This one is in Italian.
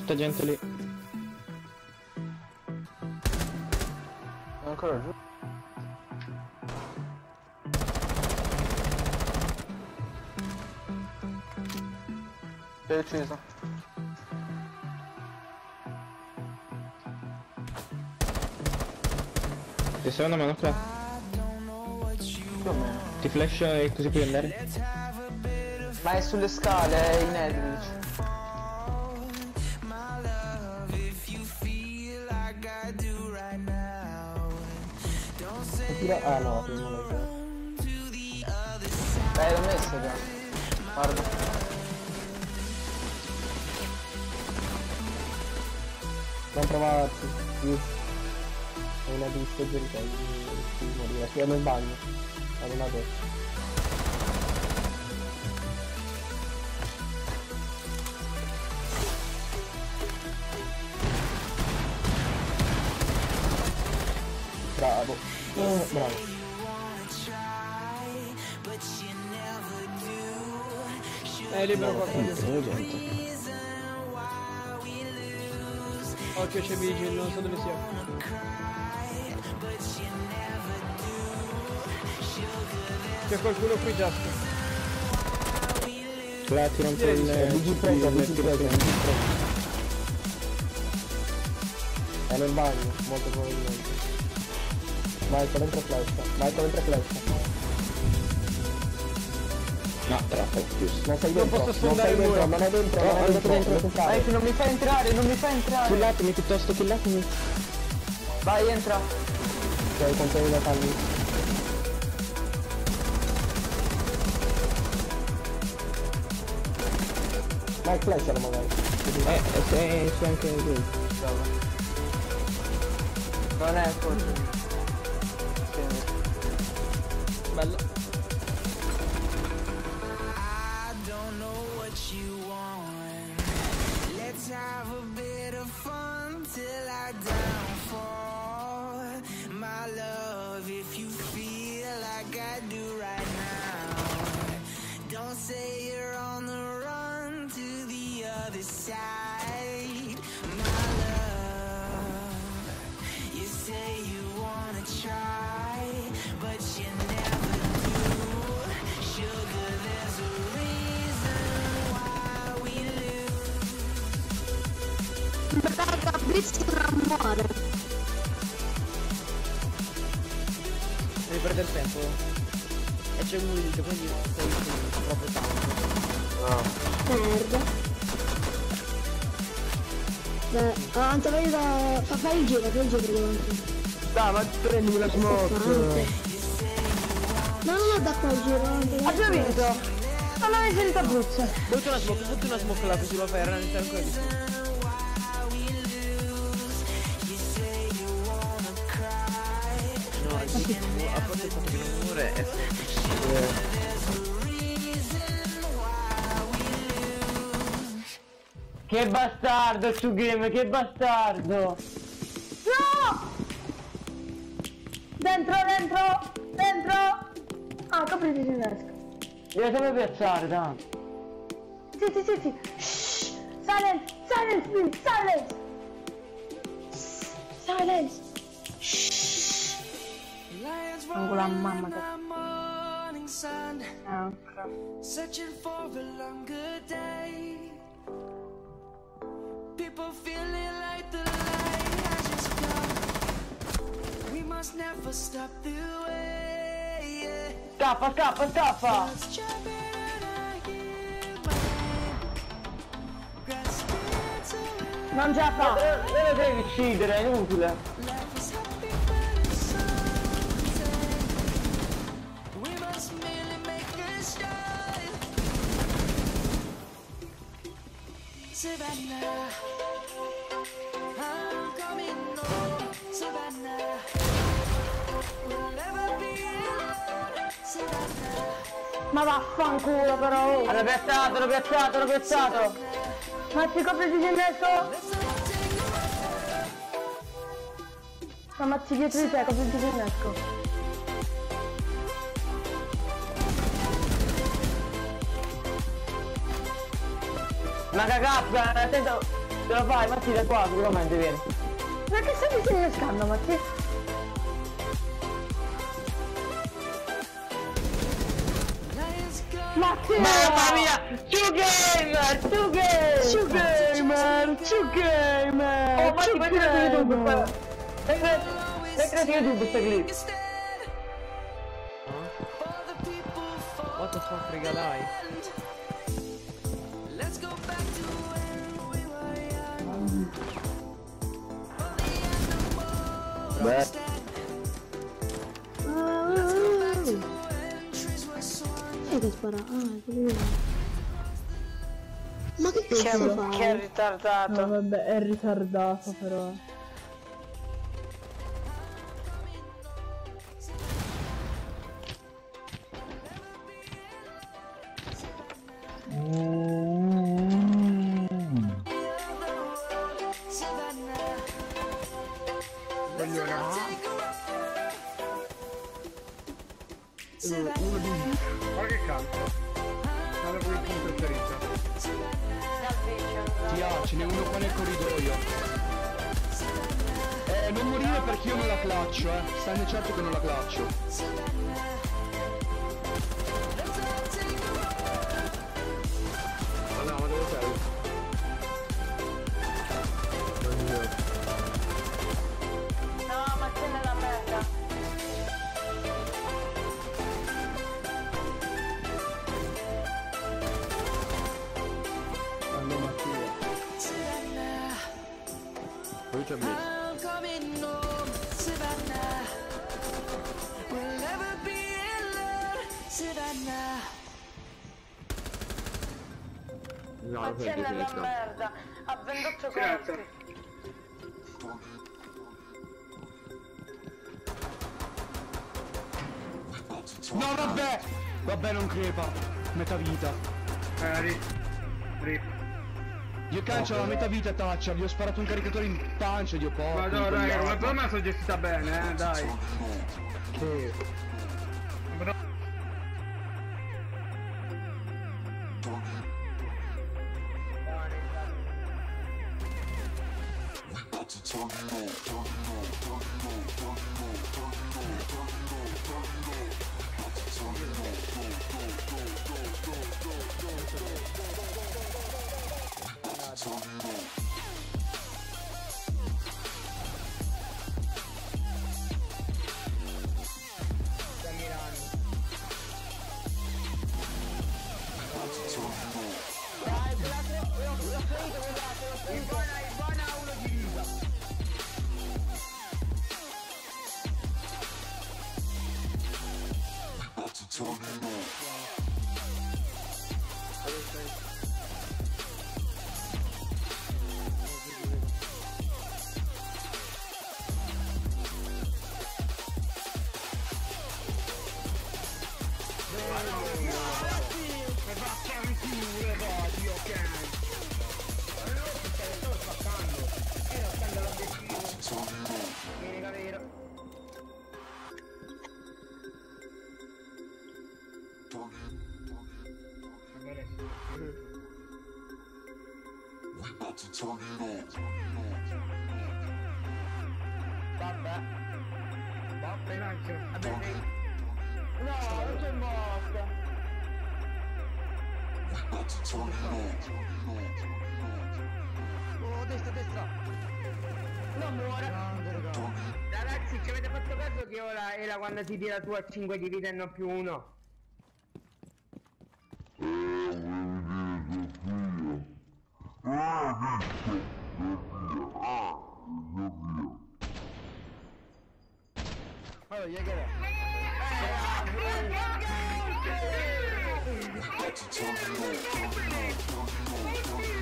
tutta gente lì. Ancora giù. Sei ucciso. Ti serve una mano qua. Più o meno. Ti flash e così puoi andare. Ma è sulle scale, è in Edwidge. Ah no, prima l'ho già. L'ho messo già. Guarda. Non trovarsi. È una distruggeria di morire. Sia nel bagno. Ad una destra. Bravo. Bravo. Libero qualcosa. Occhio c'è Vigil, non so dove sia. C'è qualcuno qui già. Là tira un po' il preso. È nel bagno, molto probabilmente. Vai, qua dentro flash. No, troppo, giusto. Non sei Non dentro, posso sfondare il muro. non è dentro, Dai, non mi fai entrare, non mi fai entrare. Killatemi piuttosto, killatemi. Vai, entra. Ok, controlli da calmi. Vai, flashalo magari. Sei anche lui. Non è forse. Bello. Have a bit of fun till I downfall. My love, if you feel like I do right now, don't say you're on the run to the other side. My love, you say you wanna try, but you never do. Sugar, there's a reason why we lose. Raga, Blitz non muore. Devi perdere il tempo. E c'è un build, quindi stai troppo tanto. Merda. Beh, anche vai da... fai il giro davanti. Dai, ma prendimi la smoke. No, da qua il giro. Abbiamo vinto. Non avevi sentito Abruzzo. Butti una smoke là così lo fai all'interno ancora di più. No, a parte il fatto che non muore è Che bastardo, Game, che bastardo. No! Dentro! Ah, capriti in destra. Devi sempre piazzare, dai. Sì. Shh. Silence, please, silence. Shh. Con la mamma che... Searching for a longer day. People feeling like the light has just come. We must never stop the way. Scappa. Let's jump in and I hear my name. Grasping into Non ce la fa. Lo devi uccidere, è inutile. life is happy but it's something. We must merely make a start. Savannah, I'm coming home. Savannah, we'll never be alone. Savannah, Ma vaffanculo però. L'ho piazzato. Ma si copre di innesco? No, ma ti dietro di te, copri di innesco. Ma cagazza, attento. Ce la fai, Matti, da qua, sicuramente vieni. Ma che stai disinnescando, Matti? Matti! Mamma mia! Two gamer! Oh, Matti, vai creato YouTube! Vai creato YouTube sta clip! What the fuck, raga, dai. Beh, che spara? Ma che cazzo fa? Che ritardato! No, vabbè, è ritardato però. Guarda che canto. Guarda come il punto preferito. Ce n'è uno qua nel corridoio. Non morire perché io non la claccio, Stai certo che non la claccio. Ma no, ma dove sei? No, ma c'è nella merda! Quando Mattia. Poi c'è me. Ma c'è nella merda! Ha 28 colpi! No, vabbè! Vabbè, non crepa. Metà vita. Rip. Io cancio la metà vita, taccia. Gli ho sparato un caricatore in pancia, dio porco. Ma no, raga, come per me sono gestita bene, dai. No, non c'è morto! Oh, destra! Non muore! Ragazzi, ci avete fatto caso che ora era quando si tira su a 5 di vita e non più 1? Allora, gli che Let's